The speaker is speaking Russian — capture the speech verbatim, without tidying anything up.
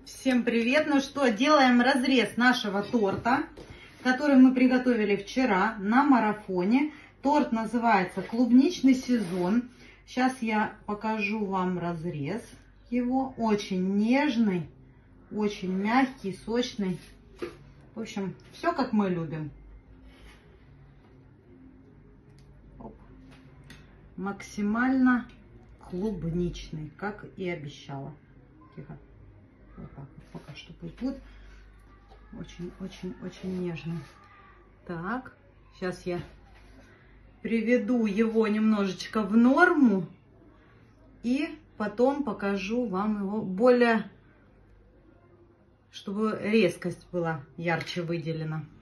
Всем привет! Ну что, делаем разрез нашего торта, который мы приготовили вчера на марафоне. Торт называется «Клубничный сезон». Сейчас я покажу вам разрез его. Очень нежный, очень мягкий, сочный. В общем, все как мы любим. Оп. Максимально клубничный, как и обещала. Тихо. Вот так вот, пока что пусть будет. Очень-очень-очень нежный. Так, сейчас я приведу его немножечко в норму. И потом покажу вам его более, чтобы резкость была ярче выделена.